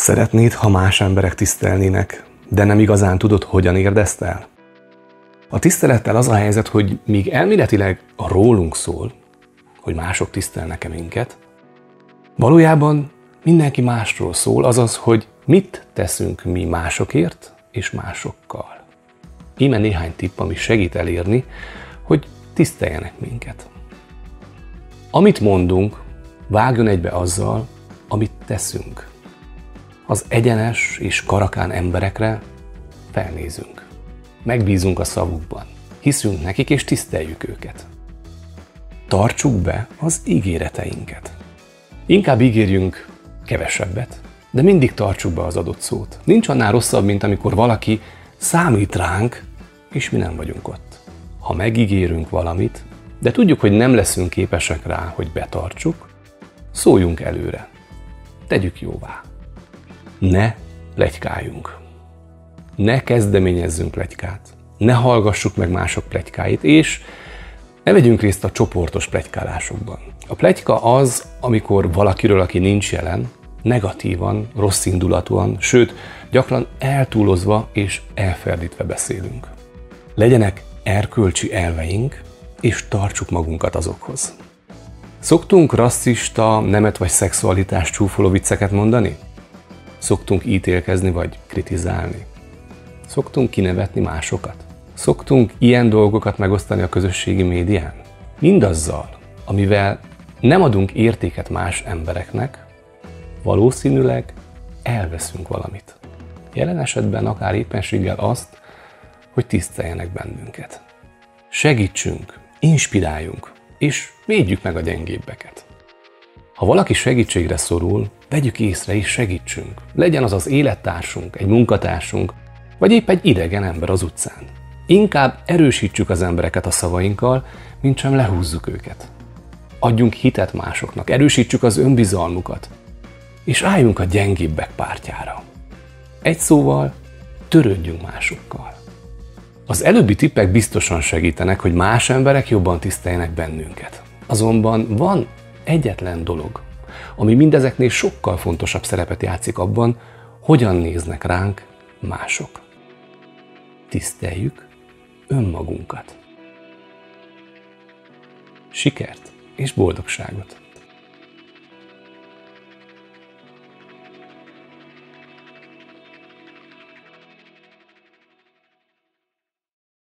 Szeretnéd, ha más emberek tisztelnének, de nem igazán tudod, hogyan érd ezt el? A tisztelettel az a helyzet, hogy míg elméletileg rólunk szól, hogy mások tisztelnek-e minket, valójában mindenki másról szól, azaz, hogy mit teszünk mi másokért és másokkal. Íme néhány tipp, ami segít elérni, hogy tiszteljenek minket. Amit mondunk, vágjon egybe azzal, amit teszünk. Az egyenes és karakán emberekre felnézünk. Megbízunk a szavukban. Hiszünk nekik és tiszteljük őket. Tartsuk be az ígéreteinket. Inkább ígérjünk kevesebbet, de mindig tartsuk be az adott szót. Nincs annál rosszabb, mint amikor valaki számít ránk, és mi nem vagyunk ott. Ha megígérünk valamit, de tudjuk, hogy nem leszünk képesek rá, hogy betartsuk, szóljunk előre. Tegyük jóvá. Ne pletykáljunk. Ne kezdeményezzünk pletykát. Ne hallgassuk meg mások pletykáit, és ne vegyünk részt a csoportos pletykálásokban. A pletyka az, amikor valakiről, aki nincs jelen, negatívan, rosszindulatúan, sőt, gyakran eltúlozva és elferdítve beszélünk. Legyenek erkölcsi elveink, és tartsuk magunkat azokhoz. Szoktunk rasszista, nemet vagy szexualitást csúfoló vicceket mondani? Szoktunk ítélkezni vagy kritizálni? Szoktunk kinevetni másokat? Szoktunk ilyen dolgokat megosztani a közösségi médián? Mindazzal, amivel nem adunk értéket más embereknek, valószínűleg elveszünk valamit. Jelen esetben akár éppenséggel azt, hogy tiszteljenek bennünket. Segítsünk, inspiráljunk, és védjük meg a gyengébbeket. Ha valaki segítségre szorul, vegyük észre és segítsünk. Legyen az az élettársunk, egy munkatársunk, vagy épp egy idegen ember az utcán. Inkább erősítsük az embereket a szavainkkal, mint sem lehúzzuk őket. Adjunk hitet másoknak, erősítsük az önbizalmukat, és álljunk a gyengébbek pártjára. Egy szóval, törődjünk másokkal. Az előbbi tippek biztosan segítenek, hogy más emberek jobban tiszteljenek bennünket. Azonban van egyetlen dolog, ami mindezeknél sokkal fontosabb szerepet játszik abban, hogyan néznek ránk mások. Tiszteljük önmagunkat. Sikert és boldogságot!